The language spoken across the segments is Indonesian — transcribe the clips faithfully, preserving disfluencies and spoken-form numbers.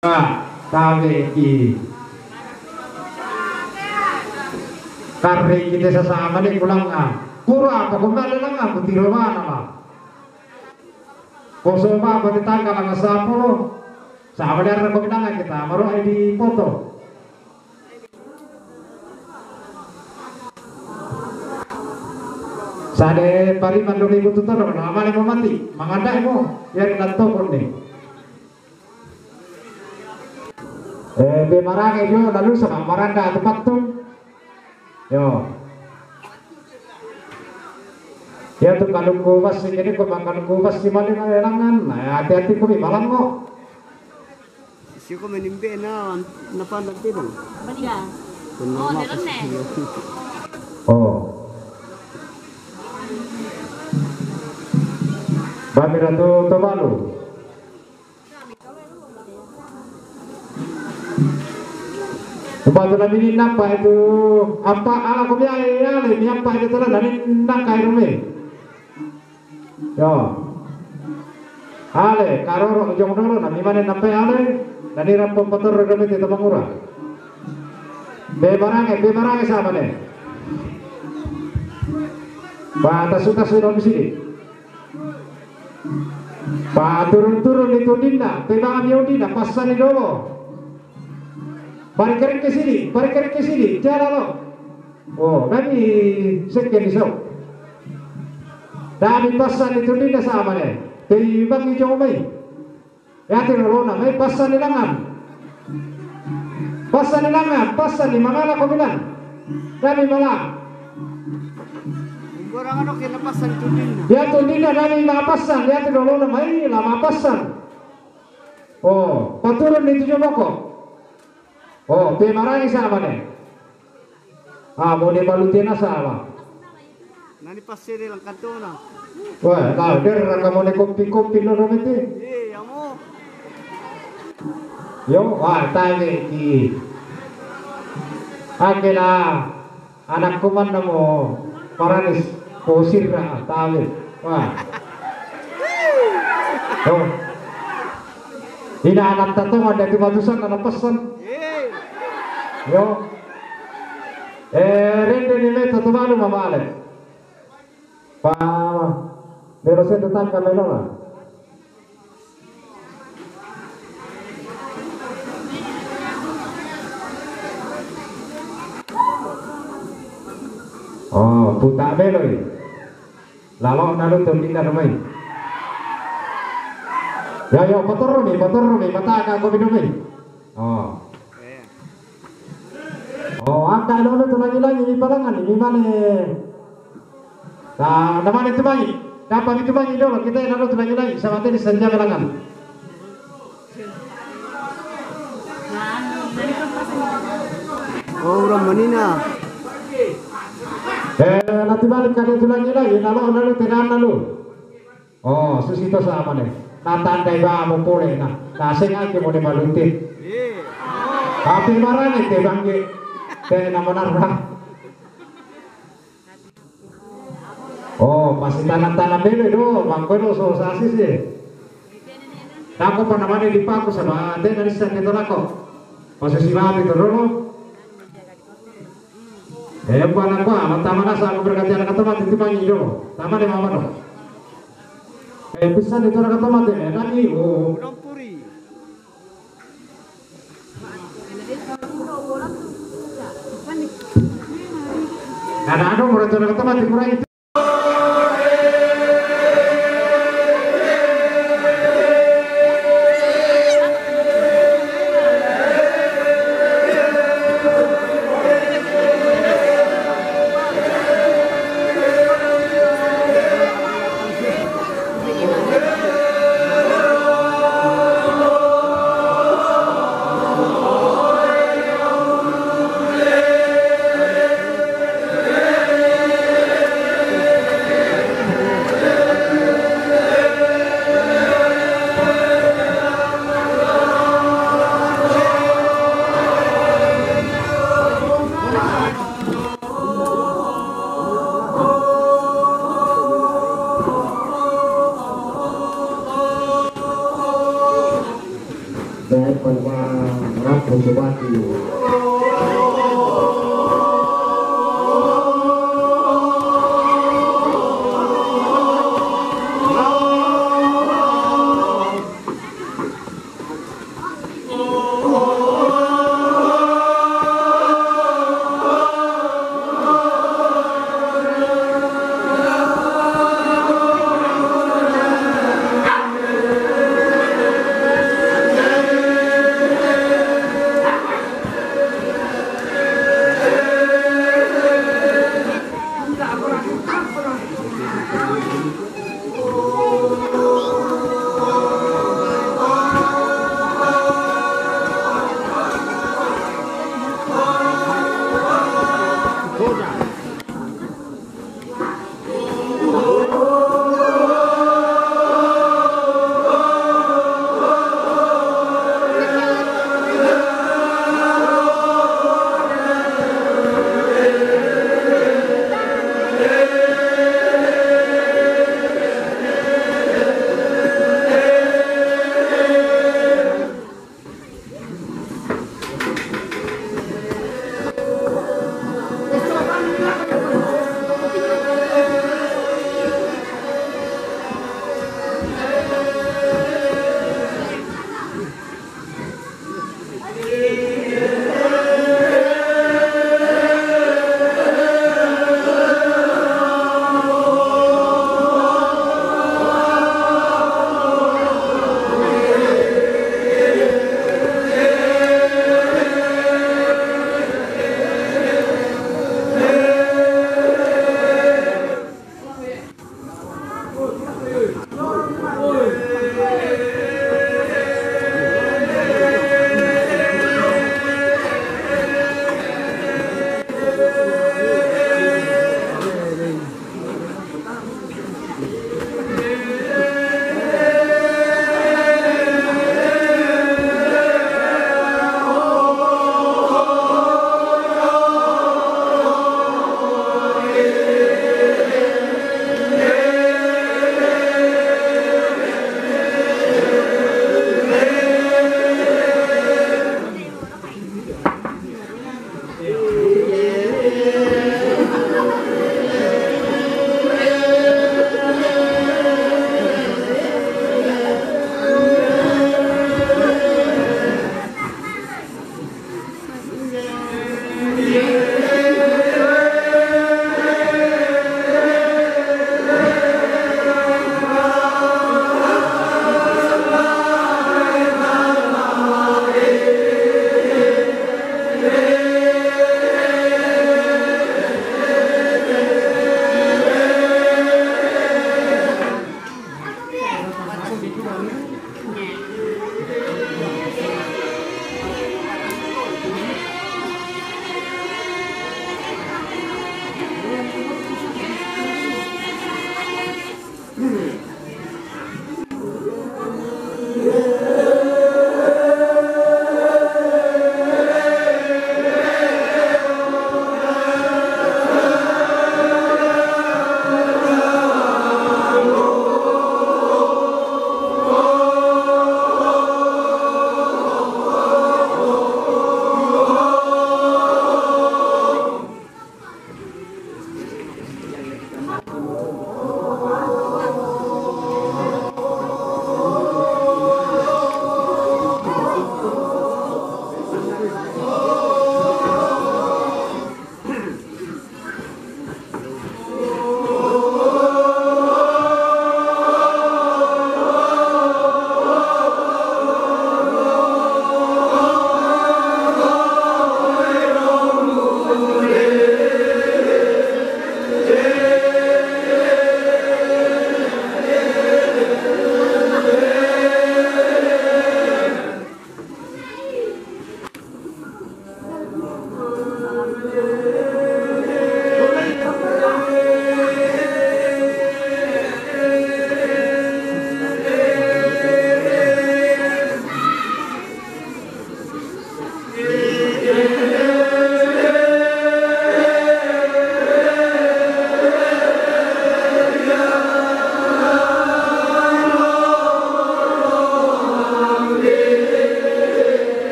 Kaweki karena kita sesama nih pulang ah kurang apa kembali lang ah butiro mana lah kosoma apa ditangkal ang sapo sama dari rekomendasi kita baru di foto sade pari mandori butuh toro nama lima mati mengandai mo yang nantokon nih eh bemarang itu lalu sama maranda tempat tuh yo ya tuh kalau kubas ini kok makan kubas di mana elangan nah hati-hati kok malam kok si ko menimbe na napanag tiro baliga oh meron na oh Bamira tuh tobalu Kebetulan ini nampak itu apa ala ko biya ya le apa itu telah dari nangkai rumah yo ale karo jong dulu nami mana nampai ale dari rampung motor rumah itu mangura bebarang be barang sama deh batas suka sudah di sini pa turun-turun itu dinda pebang yudina pasan dulu balik ke sini, balik ke sini, jalan lo. Oh, nanti sekian disau. Dami pasan itu tidak sama deh. Tapi bagi jauh mai. Ya tidak lo namai pasan ilangan. Pasan ilangan, pasan di mana kau bilang? Dami malah. Orang ano kena pasan itu dinda. Ya tu dinda dami malah pasan, ya tidak lo namai lama pasan. Oh, paturun itu coba kok. Oh, pemarang sama nih. Ah, mau dia balutin sama. Nani pasir lang kantona. Wah, kau der kamu nih kopi-kopi lo rumiti. Eh, amo. Yo, wah, tadi ki. Akila anak kuman namo paranis posir ra tadi. Wah. Oh. Ina anak tatong ada di batusan anak pesan. Yo, eh, rende ni meto tu malu mama ale. Pa, pero se tetap kamera lah. Oh, puta beloi. Lalu nalu tu tindak ramai. Ya, yo, kotor ni, kotor ni, mata agak kau minum ni. Oh. Oh, angka dulu tu lagi-lagi di palangan ini mana? Nah, nama itu bagi. Dapat itu bagi dulu kita yang lalu tu lagi-lagi sama tadi senja palangan. Oh, orang manina. Eh, nanti balik kali itu lagi-lagi lalu lalu tenan lalu. Oh, susito sama nih. Natandai ba mo pole na. Nasing ake mo ni malutin. Eh. Tapi marah nih teh bangge. Teh nama narra. Oh, masih tanah-tanah beli do, bangko do so sasis sih. Tako pa naman di paku sama ate dari sana itu lako. Posisi mati itu dulu. Eh, bukan aku, amat taman asa aku berkati anak teman itu mangi do. Taman di mama do. Eh, bisa itu anak teman deh, nanti oh. Puri. Karena ada murid anak teman di kurang itu. Rabu Subati.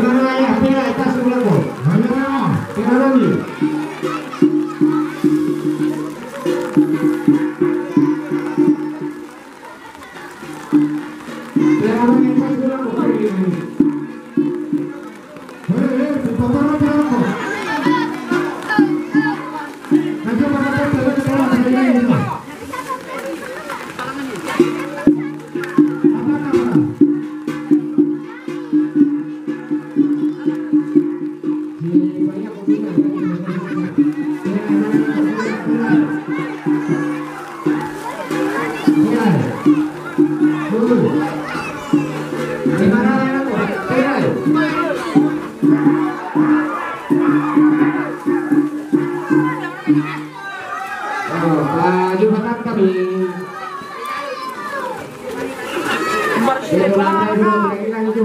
Tinggal ya, pera atas sebelah kau. Hanya tinggal lagi. Pera lagi atas sebelah kau. Hei, hei, potong pera kau. Nanti apa kata kita kita lagi ini. Jumatan kami yang lantai dulu hilang itu.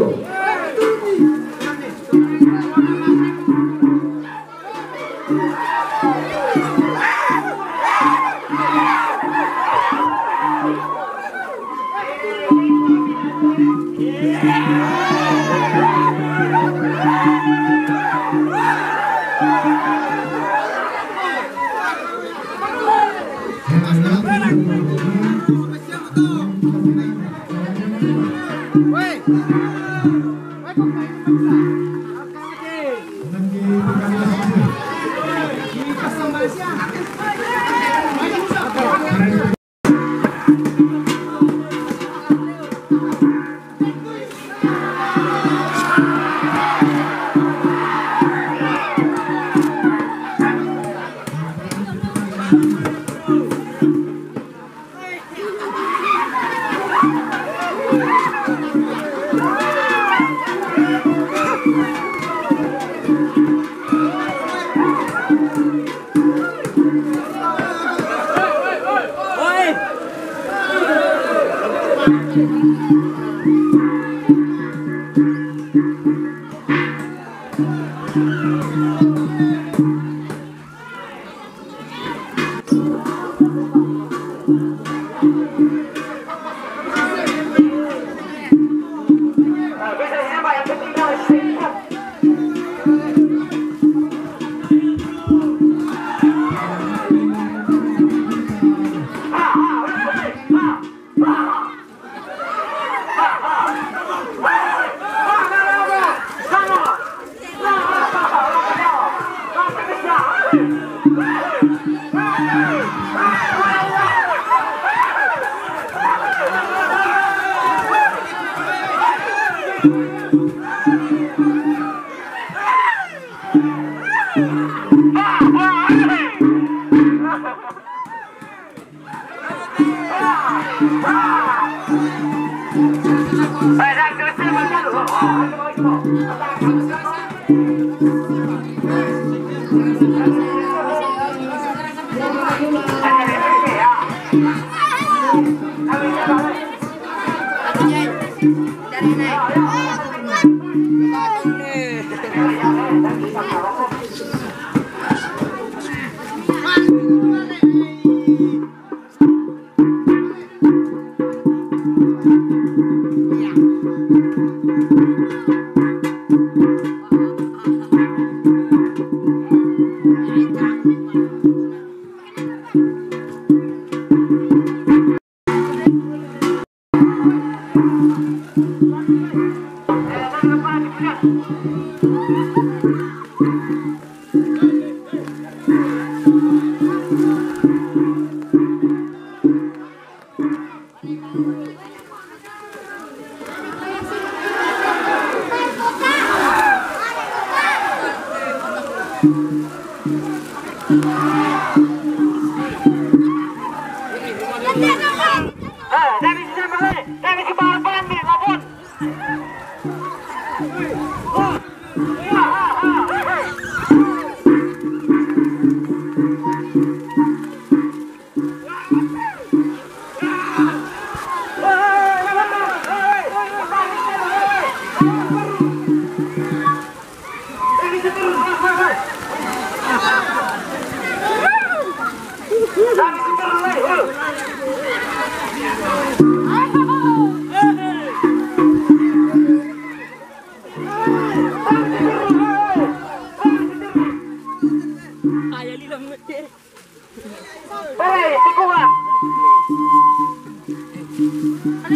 Hey!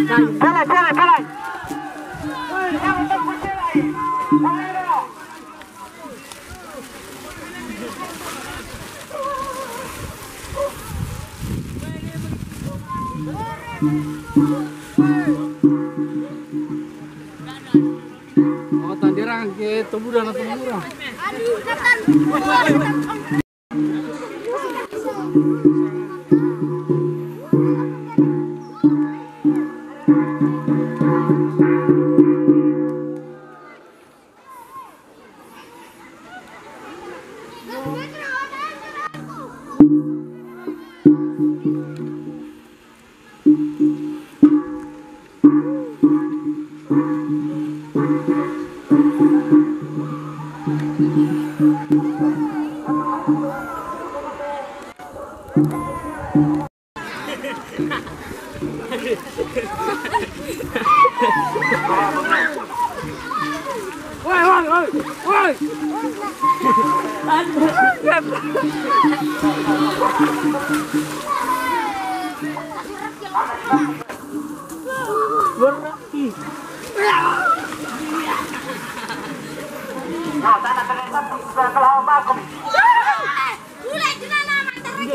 Pelai, pelai, pelai. Woi, yang untuk pelai. Ayo. Oh, tandirang ke tuburan atau murah. Aduh, katan. Woi, woi, woi, woi. Mulai jalan nama terus.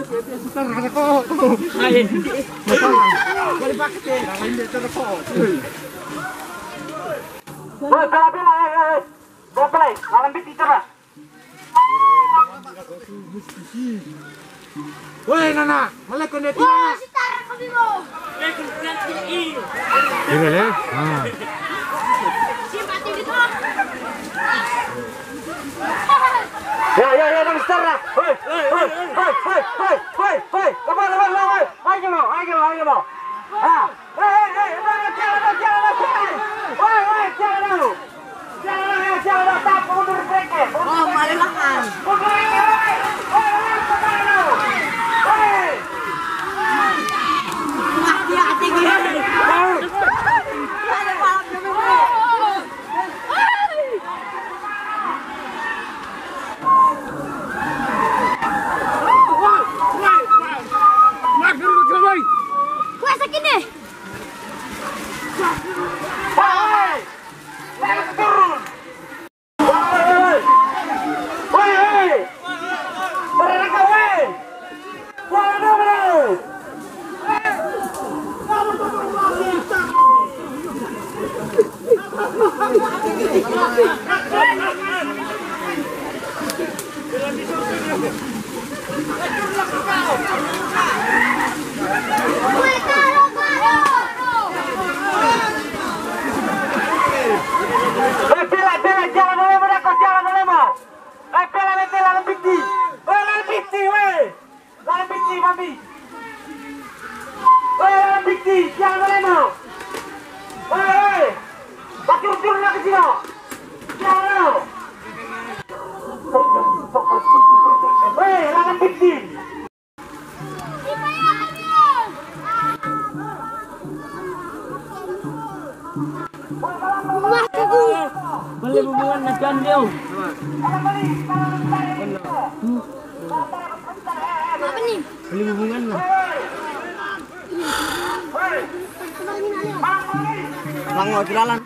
Woi, pelai, pelai, eh. Woi, pelai, malam biti cerah. Woi, Nana, malai kau nanti. Wah, si Tara kami mau. Ini le. Ah. Simpati gitu. Ya, ya, ya, nang cerah. Woi, woi, woi, woi, woi, woi, woi, woi. Lepas, lepas, lepas. Ayo lo, ayo lo, ayo lo. Ah, eh, eh, eh, jangan, jangan, jangan. Woi, woi, jangan lo. Jangan, jangan, tak mundur sedikit. Oh, malalakan. Mundur ini, woi. Woi, woi, jangan lo. Woi. Hati-hati gitu. Ada malam demi Wah, sakit deh. Woi. Naik turun. Woi. Woi, woi. Mereka woi. Woi, woi. Eh, pela, pela, jangan boleh mereka, jangan boleh mau. Eh, pela, pela, lalang biti. Woi, lalang biti, woi. Lalang biti, mami. Woi, lalang biti, jangan boleh mau. Woi, woi. Bakir turun lagi sini. Jangan mau. Woi, lalang biti. Beli hubungan dengan dia. Apa nih? Beli hubungan lah. Langau jalan.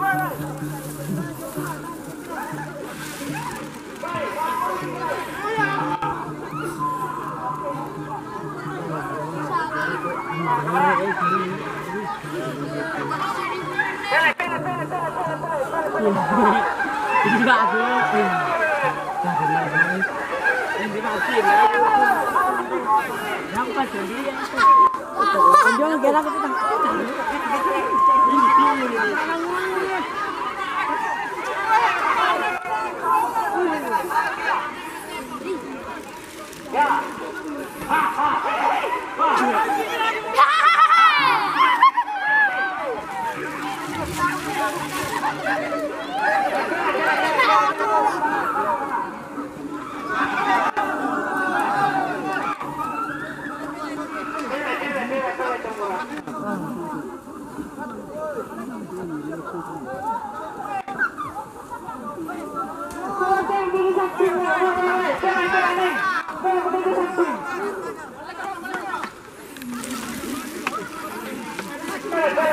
Tidak ada. Ini masih ya. Yang pas jadi ya. Jangan gerak kita. Ya. Ha ha.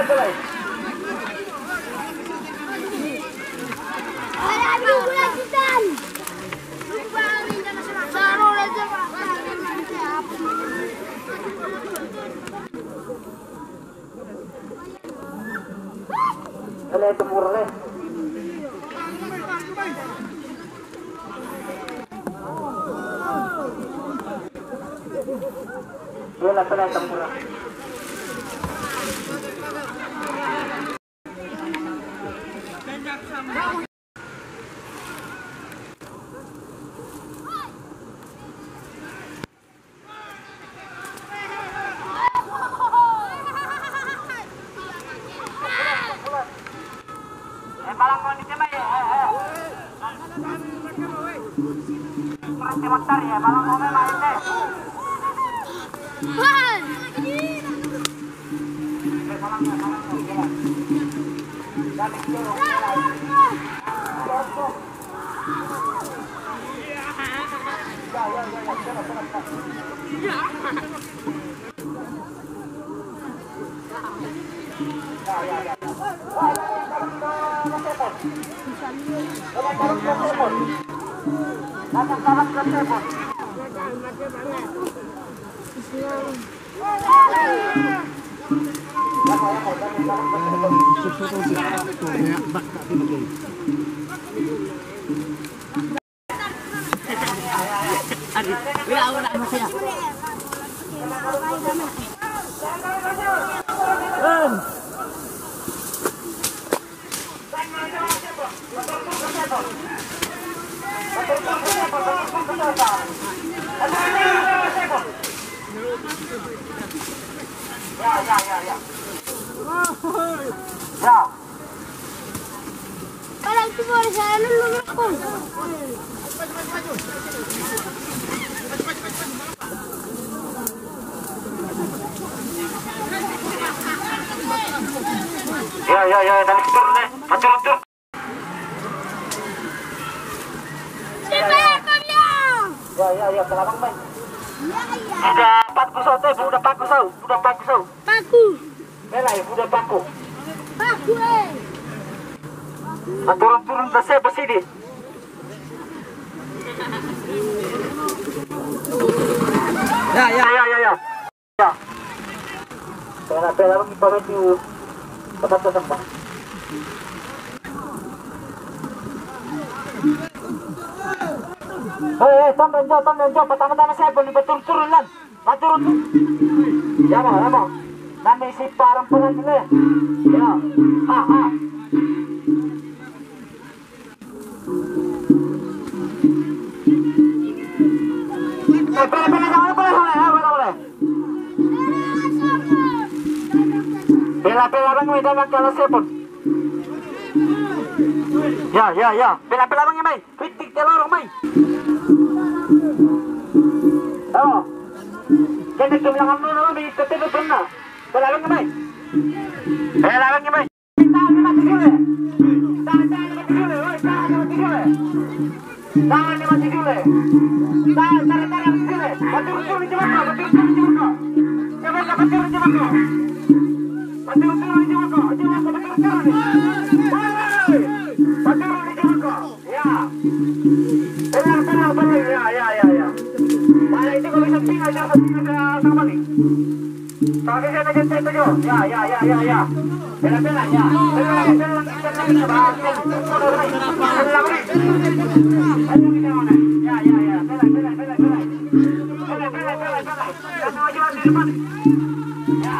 Ele temurah le. Dia lah pernah temurah. Kalau itu boleh saya dulu aku. Ya ya ya, dari situ nih, hancur hancur. Ya ya ya, kelabang baik. Sudah paku sau teh, sudah paku sau, sudah paku sau. Paku. Melai, sudah paku. Paku eh. Turun-turun dah saya bersini. Ya ya ya ya ya. Ya. Pela-pela bagi pamit tu. Tempat tempat. Hei, hei, tambah jauh, tambah jauh. Pertama-tama saya boleh betul-turun lan. Turun. Ya mau, ya mau. Nama isi parang pelan ni. Ya. Ha ha. Pela-pela jangan boleh, boleh, boleh, boleh. Pela-pela bang may dapat kalau sepon. Ya, ya, ya. Pela-pela bang may. Kritik telorong may. Oh. Kena kebilangan mo naman may katibot na. Pela bang may. Pela bang may. Tahan ni mati dulu. Tahan tahan ni mati dulu. Oi, tahan ni mati dulu. Tahan ni mati dulu. Tahan, tahan, tahan mati dulu. Betul-betul ni cepat kau, betul-betul ni cepat kau. Cepat kau, betul ni cepat kau. Betul-betul ni cepat kau, cepat kau, betul-betul ni. Oi, betul ni cepat kau. Ya. Benar, benar, benar. Ya, ya, ya, ya. Mana itu kau bisa tinggal jangan tinggal ke sama ni. Kalau kita nak jadi tu, ya, ya, ya, ya, ya. Benar-benar ya. Benar, benar, benar. Benar, benar. Ayo kita mana? Ya, ya, ya. Benar, benar, benar, benar. Benar, benar, benar, benar. Jangan maju di depan. Ya.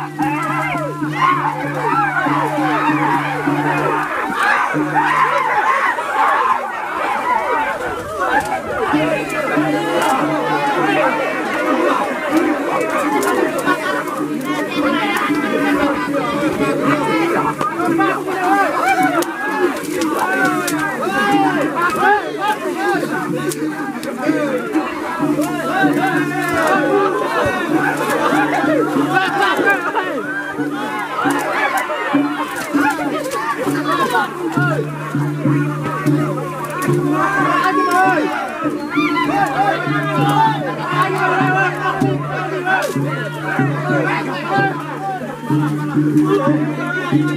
Ayo,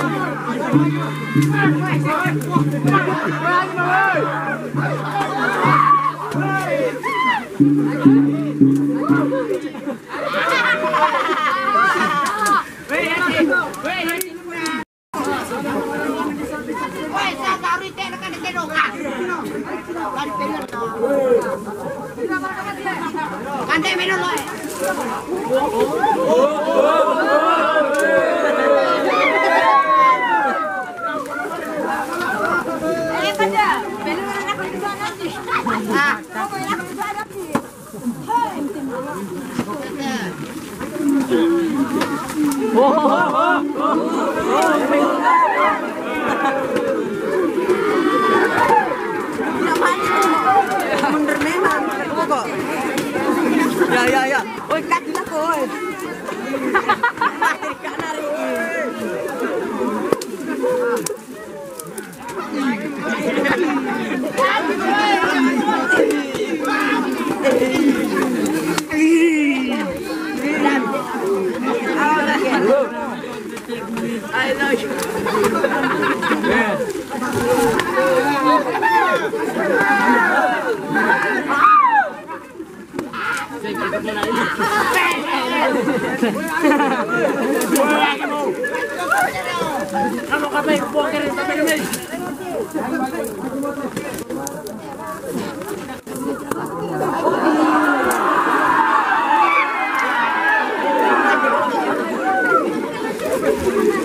Cante menos lo Eh, pada, belum nak keluar nanti. Ah, kamu nak keluar nanti. Mundur memang, ketemu kok. Ya ya ya. Oi, kaki lah koi. Tarik ke narik. I know you. Ano ka ba? Poker rin kami naman. Thank you.